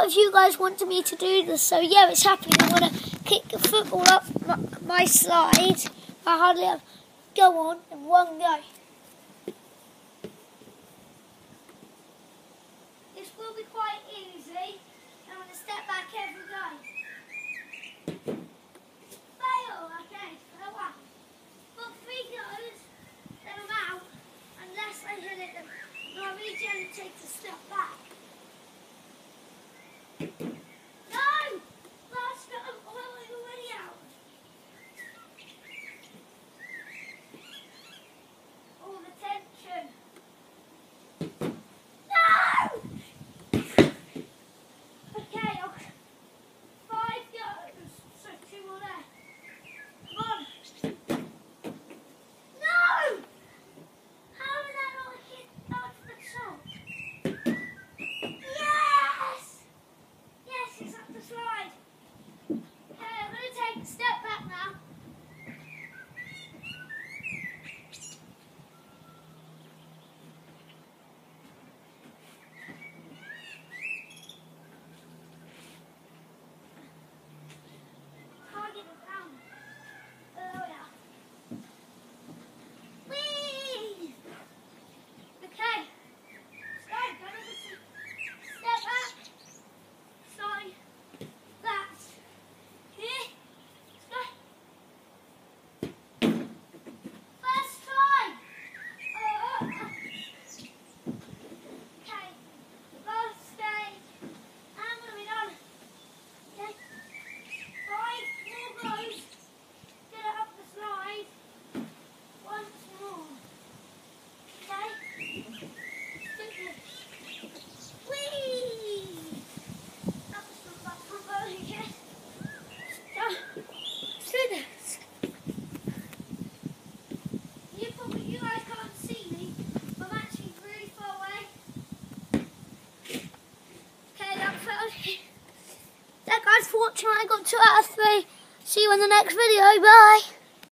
of you guys wanted me to do this, so yeah, it's happening. I'm going to kick the football up my slide. I hardly have go on in one go. This will be quite easy. I'm going to step back every go. Fail, okay, for one. But 3 goes, then I'm out, unless I hit it, and I really gently take a step back. No! Last go, I'm already out. All the tension. No! Okay, 5 goes, so 2 more there. Come on. No! How did I not hit that for the top? Yes! Yes, it's up the slide. Okay, I'm going to take a step back now. Can't get it down. Oh yeah. Whee! Okay. Stop. Step back. Slide. That. Here. Go. First try. Okay. Last stage. And moving on. Okay. 5 more goes. Get it up the slide. Once more. Okay. Whee! That was from that football again. See this? You guys can't see me. I'm actually really far away. Okay, that felt. Thank guys for watching. I got 2 out of 3. See you in the next video. Bye.